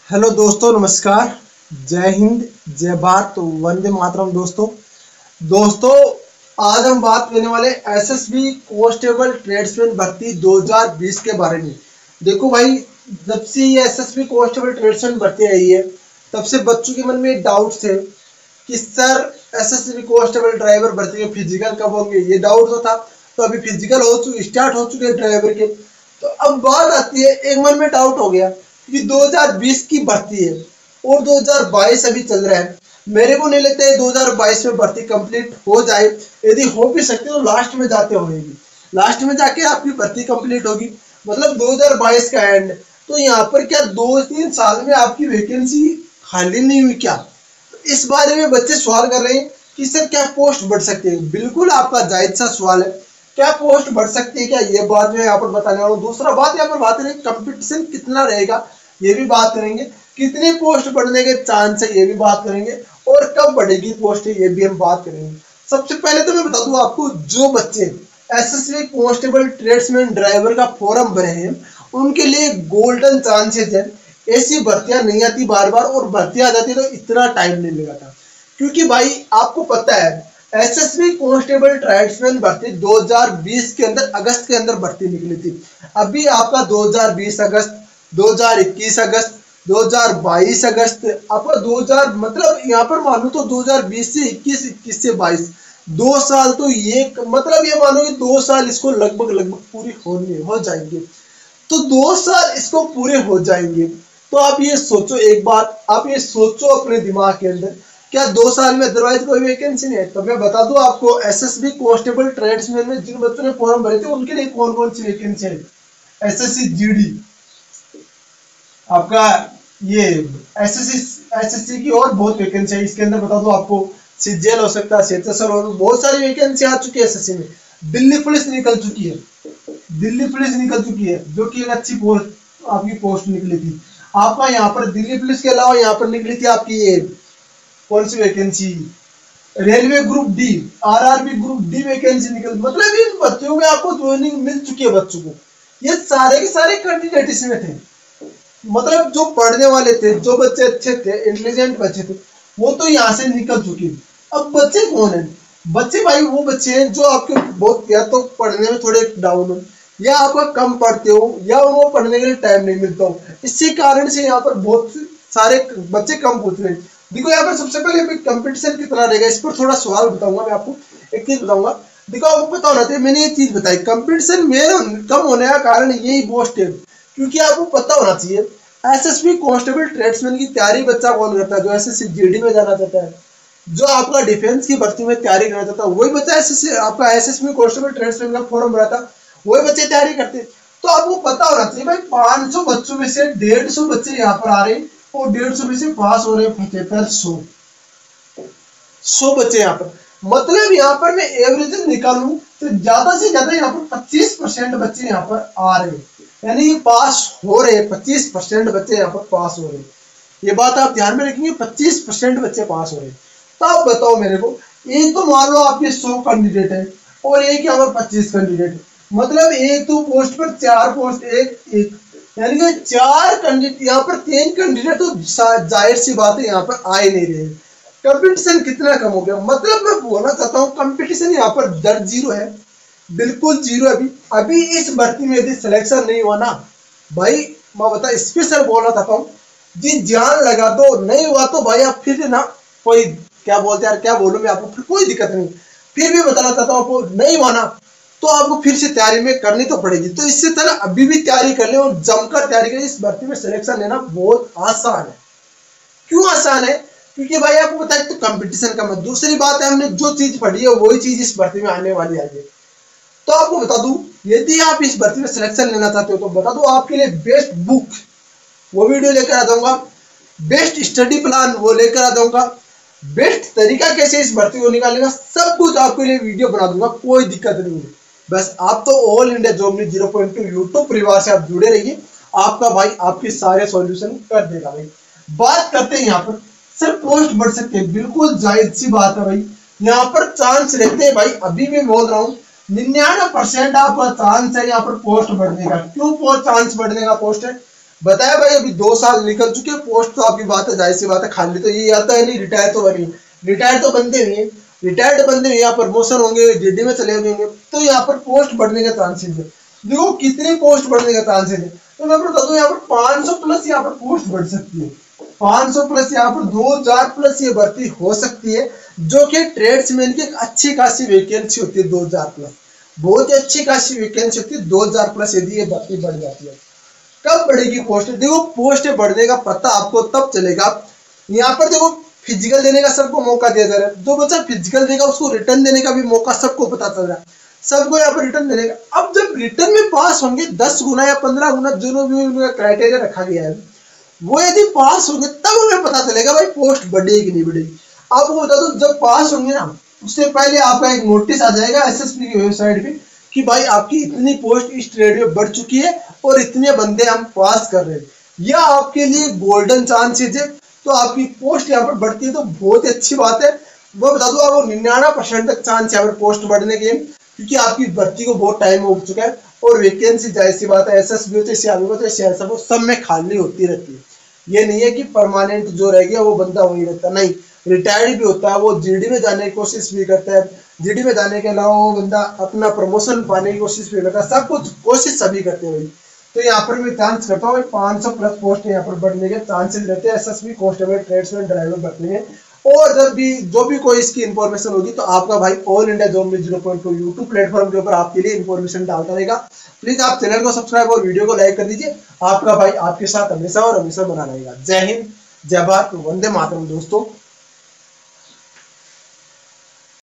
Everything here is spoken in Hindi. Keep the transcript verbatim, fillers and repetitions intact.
हेलो दोस्तों, नमस्कार। जय हिंद, जय भारत, वंदे मातरम। दोस्तों दोस्तों आज हम बात करने वाले एसएसबी कांस्टेबल ट्रेड्समैन भर्ती दो हज़ार बीस के बारे में। देखो भाई, जब से ये एसएसबी कांस्टेबल ट्रेड्समैन भर्ती आई है तब से बच्चों के मन में डाउट थे कि सर एसएसबी कांस्टेबल ड्राइवर भर्ती के फिजिकल कब होंगे, ये डाउट तो था। तो अभी फिजिकल हो चुके स्टार्ट हो चुके हैं ड्राइवर के। तो अब बात आती है, एक मन में डाउट हो गया कि दो हज़ार बीस की भर्ती है और दो हज़ार बाईस अभी चल रहा है। मेरे को नहीं लगता है दो हज़ार बाईस में भर्ती कंप्लीट हो जाए। यदि हो भी सकती तो लास्ट में जाते होगी, लास्ट में जाके आपकी भर्ती कंप्लीट होगी, मतलब दो हज़ार बाईस का एंड। तो यहाँ पर क्या दो तीन साल में आपकी वैकेंसी खाली नहीं हुई क्या? तो इस बारे में बच्चे सवाल कर रहे हैं कि सर क्या पोस्ट बढ़ सकती है। बिल्कुल आपका जायज सा सवाल है, क्या पोस्ट बढ़ सकती है क्या, ये बात मैं यहाँ पर बताने वाला हूँ। दूसरा बात यहाँ पर बात करेंगे कंपटीशन कितना रहेगा, ये भी बात करेंगे। कितनी पोस्ट बढ़ने के चांस है, ये भी बात करेंगे। और कब बढ़ेगी पोस्ट, ये भी हम बात करेंगे। सबसे पहले तो मैं बता दूं आपको, जो बच्चे एसएसबी कांस्टेबल ट्रेड्समैन ड्राइवर का फॉर्म भरे हैं उनके लिए गोल्डन चांसेस है। ऐसी भर्तियां नहीं आती बार बार, और भर्तियां आ जाती तो इतना टाइम नहीं लगाता। क्योंकि भाई आपको पता है एसएसबी कांस्टेबल ट्रेड्समैन भर्ती दो हज़ार बीस के अंदर अगस्त के अंदर भर्ती निकली थी। अभी आपका दो हज़ार बीस अगस्त, दो हज़ार इक्कीस अगस्त, दो हज़ार बाईस अगस्त, आपका दो हज़ार मतलब यहाँ पर मानो तो दो हज़ार बीस से इक्कीस, इक्कीस से बाईस, दो साल तो ये मतलब ये मानो कि दो साल इसको लगभग लगभग पूरी होने हो जाएंगे। तो दो साल इसको पूरे हो जाएंगे। तो आप ये सोचो, एक बात आप ये सोचो अपने दिमाग के अंदर, क्या दो साल में अदरवाइज कोई वैकेंसी नहीं है? तो मैं बता दूं आपको, एसएसबी कांस्टेबल ट्रेड्समैन में जिन बच्चों ने फॉर्म भरे थे उनके लिए कौन कौन सी वैकेंसी है। एसएससी जीडी, आपका ये एसएससी एसएससी की और बहुत वैकेंसी है। इसके अंदर बता दो आपको, सीजीएल हो सकता है, सीएचएसएल, और बहुत सारी वैकेंसी आ चुकी है एसएससी में। दिल्ली पुलिस निकल चुकी है, दिल्ली पुलिस निकल चुकी है, जो कि एक अच्छी पोस्ट आपकी पोस्ट निकली थी। आपका यहाँ पर दिल्ली पुलिस के अलावा यहाँ पर निकली थी आपकी ये कौन सी vacancy, railway group D, RRB group D vacancy निकल। मतलब इन बच्चों में आपको ज्वाइनिंग मिल चुकी है बच्चों को। ये सारे के सारे कैंडिडेट इसमें थे, मतलब जो पढ़ने वाले थे, जो बच्चे अच्छे थे, इंटेलिजेंट बच्चे थे, वो तो यहाँ से निकल चुके। अब बच्चे कौन है? बच्चे भाई वो बच्चे हैं जो आपके बहुत या तो पढ़ने में थोड़े डाउन हो, या आपका कम पढ़ते हो, या उनको पढ़ने के लिए टाइम नहीं मिलता हो। इसी कारण से यहाँ पर बहुत सारे बच्चे कम पूछ रहे हैं। देखो यहाँ पर सबसे पहले कंपटीशन कितना रहेगा, इस पर थोड़ा सवाल बताऊंगा। मैं आपको एक चीज बताऊंगा, देखो आपको पता होना चाहिए, मैंने ये चीज बताई, कंपटीशन में कम होने का कारण यही पोस्ट है। क्योंकि आपको पता होना चाहिए एसएसबी कांस्टेबल ट्रेड्समैन की तैयारी बच्चा कौन करता है? जो एसएससी जीडी में जाना चाहता है, जो आपका डिफेंस की भर्ती में तैयारी करना चाहता है, वही बच्चा एसएससी आपका एसएसबी कांस्टेबल ट्रेड्समैन का फॉर्म भरा था, वही बच्चे तैयारी करते। तो आपको पता होना चाहिए भाई, पाँच सौ बच्चों में से डेढ़ सौ बच्चे यहाँ पर आ रहे हैं और डेढ़ सौ में से पास हो रहे हैं पचहत्तर सौ सौ बच्चे यहाँ पर। मतलब यहाँ पर मैं एवरेज निकालूं तो ज्यादा से ज्यादा यहाँ पर पच्चीस परसेंट बच्चे यहाँ पर आ रहे हैं, यानी ये पास हो रहे हैं। पच्चीस परसेंट बच्चे यहाँ पर पास हो रहे हैं, ये बात आप ध्यान में रखेंगे, पच्चीस परसेंट बच्चे पास हो रहे हैं। तो आप बताओ मेरे को, एक तो मान लो आपके सौ कैंडिडेट है और एक यहाँ पर पच्चीस कैंडिडेट है, मतलब एक तो पोस्ट पर चार पोस्ट, एक एक यानी कि चार कैंडिडेट, यहाँ पर तीन कैंडिडेट तो जाहिर सी बात है यहाँ पर आ ही नहीं रहे। कंपटीशन कितना कम हो गया, मतलब मैं बोलना चाहता हूँ कंपटीशन यहाँ पर दर जीरो है, बिल्कुल जीरो। अभी अभी इस भर्ती में यदि सिलेक्शन नहीं हुआ ना भाई, मैं बता स्पेशल बोलना चाहता हूँ जी, जान लगा दो, नहीं हुआ तो भाई आप फिर ना कोई क्या बोलते यार, क्या बोलूं मैं आपको, फिर कोई दिक्कत नहीं। फिर भी बताना चाहता हूँ आपको, नहीं हुआ ना तो आपको फिर से तैयारी में करनी तो पड़ेगी। तो इससे तरह अभी भी तैयारी कर ले और जमकर तैयारी करें। इस भर्ती में सिलेक्शन लेना बहुत आसान है। क्यों आसान है? क्योंकि भाई आपको पता है तो कंपटीशन कम है, दूसरी बात है हमने जो चीज पढ़ी है वही चीज इस भर्ती में आने वाली है। तो आपको बता दूं, यदि आप इस भर्ती में सिलेक्शन लेना चाहते हो तो बता दो आपके लिए बेस्ट बुक वो वीडियो लेकर आ जाऊंगा, बेस्ट स्टडी प्लान वो लेकर आ जाऊंगा, बेस्ट तरीका कैसे इस भर्ती को निकालने का, सब कुछ आपके लिए वीडियो बना दूंगा, कोई दिक्कत नहीं है। बस आप तो all India job news zero point two YouTube परिवार से आप जुड़े रहिए, आपका भाई आपके सारे सॉल्यूशन कर देगा भाई। बात करते हैं यहाँ पर, सर पोस्ट बढ़ सकते हैं, बिल्कुल जायज सी बात है भाई। यहाँ पर चांस रहते हैं भाई, अभी मैं बोल रहा हूँ निन्यानवे परसेंट आपका चांस है यहाँ पर पोस्ट बढ़ने का। क्यों चांस बढ़ने का पोस्ट है? बताया भाई अभी दो साल निकल चुके हैं, पोस्ट तो आपकी बात है, जाहिर सी बात है खाली तो ये आता है नहीं, रिटायर तो बनी, रिटायर तो बनते नहीं है, रिटायर्ड बंदे में यहाँ प्रमोशन होंगे, जीडी में चले जाएंगे, तो यहाँ पर पोस्ट बढ़ने का चांसेस है। देखो कितनी पोस्ट बढ़ने का चांसेस है, तो मैं बता दूं यहाँ पर पाँच सौ प्लस यहाँ पर पोस्ट बढ़ सकती है, पाँच सौ प्लस यहाँ पर दो हज़ार प्लस ये भर्ती हो सकती है, जो कि ट्रेड्समैन की एक अच्छी खासी वैकेंसी होती है, दो हज़ार प्लस बहुत ही अच्छी खासी वैकेंसी होती है, दो हज़ार प्लस यदि ये भर्ती बढ़ जाती है। कब बढ़ेगी पोस्ट? देखो पोस्ट बढ़ने का पता आपको तब चलेगा, यहाँ पर देखो फिजिकल देने का सबको मौका दिया जा रहा है, जो बच्चा फिजिकल देगा उसको रिटर्न देने का भी मौका सबको पता चल रहा है, सबको यहाँ पर रिटर्न देने का। अब जब रिटर्न में पास होंगे दस गुना या पंद्रह गुना जो भी उनका क्राइटेरिया रखा गया है, वो यदि पास होंगे तब हमें पता चलेगा भाई पोस्ट बढ़ेगी कि नहीं बढ़ेगी। आपको बता दो जब पास होंगे ना उससे पहले आपका एक नोटिस आ जाएगा एसएसपी की वेबसाइट पे कि भाई आपकी इतनी पोस्ट इस ट्रेड में बढ़ चुकी है और इतने बंदे हम पास कर रहे हैं, यह आपके लिए गोल्डन चांसेस है, तो आपकी पोस्ट यहाँ पर बढ़ती है तो बहुत ही अच्छी बात है। वो बता दो आपको निन्यानवे परसेंट तक चांस यहाँ पर पोस्ट बढ़ने के, क्योंकि आपकी भर्ती को बहुत टाइम हो चुका है और वैकेंसी जाहिर सी बात है एसएसबी हो चाहे सीआरपी हो चाहे सीआईएसएफ हो सब में खाली होती रहती है। ये नहीं है कि परमानेंट जो रह गया वो बंदा वही रहता, नहीं, रिटायर्ड भी होता है, वो जीडी में जाने की कोशिश भी करता है, जीडी में जाने के अलावा वो बंदा अपना प्रमोशन पाने की कोशिश भी करता है, सब कुछ कोशिश सभी करते हैं। तो यहाँ पर मैं चांस करता हूँ पाँच सौ प्लस पोस्ट यहाँ पर बढ़ने के चांसेस रहते हैं एसएसबी कांस्टेबल ट्रेड्समैन ड्राइवर बढ़ने के। और जब भी जो भी कोई इसकी इन्फॉर्मेशन होगी तो आपका भाई ऑल इंडिया जॉब में zero point two YouTube platform के ऊपर आपके लिए इन्फॉर्मेशन डालता रहेगा। प्लीज आप चैनल को सब्सक्राइब और वीडियो को लाइक कर दीजिए। आपका भाई आपके साथ हमेशा और हमेशा बना रहेगा। जय हिंद, जय भारत, वंदे मातरम दोस्तों।